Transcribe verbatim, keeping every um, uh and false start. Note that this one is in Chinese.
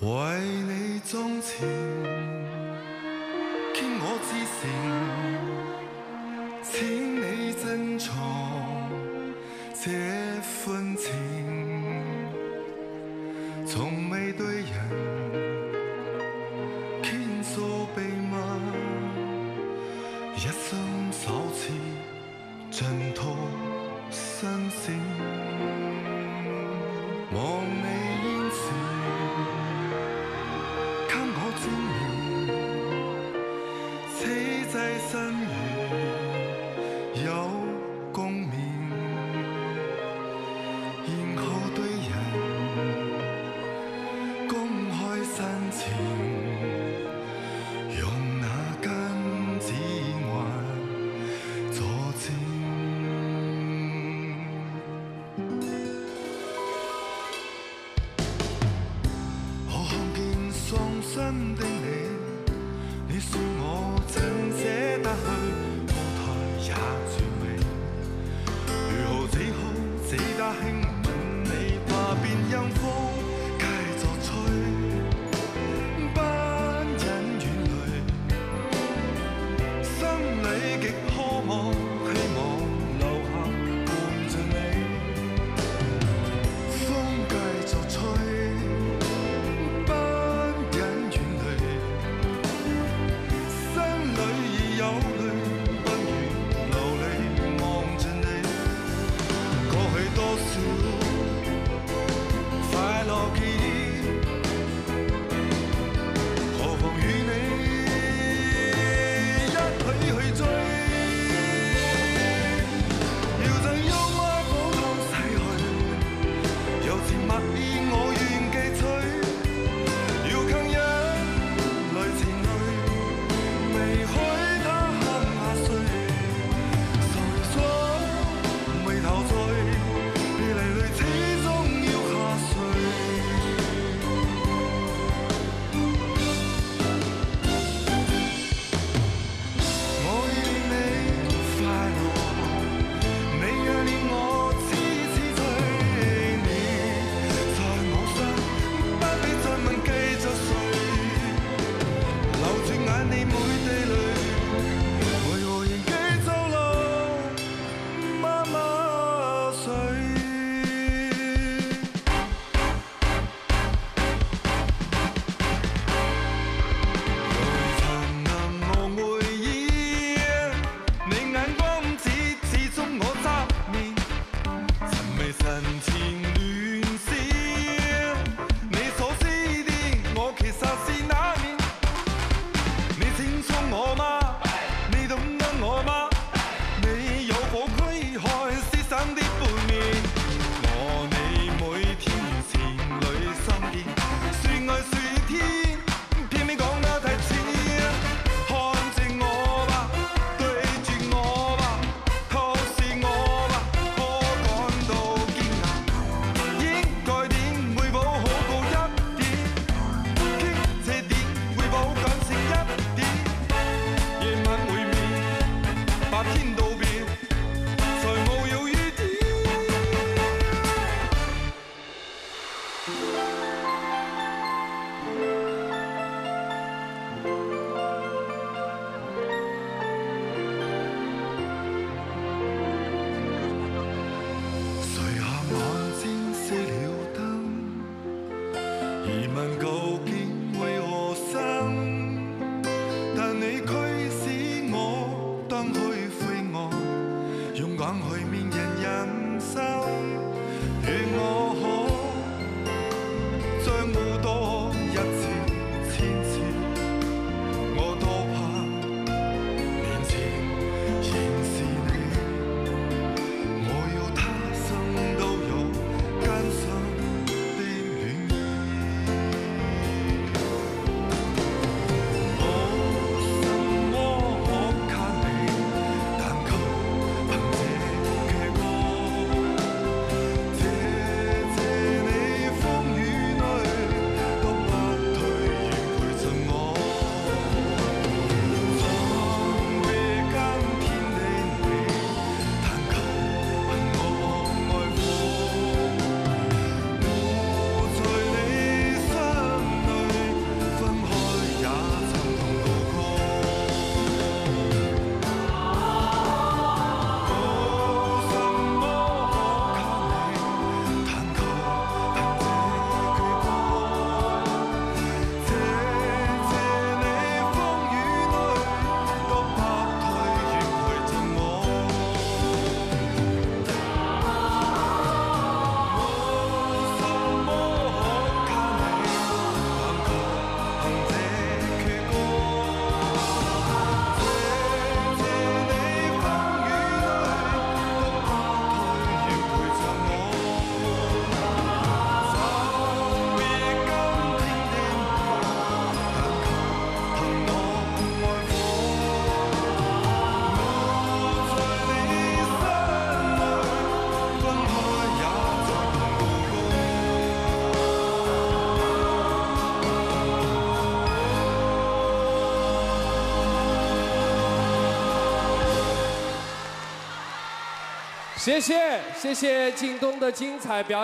为你钟情，倾我至诚，请你珍藏这份情，从未对人倾诉秘密，一心首次尽吐新鲜，望你煙前，給我尊嚴，此際新緣有共鳴，然後對人公開煽情，用那根指環作證。真的你，你說我怎捨得去，舞台也絕美，如何只好只得輕吻你，怕變陰風繼續吹，不忍遠淚，心裏極渴望，希望留下伴着你，風繼續吹。有淚，不如流離望着你，過去多少谢谢谢谢靳东的精彩表演。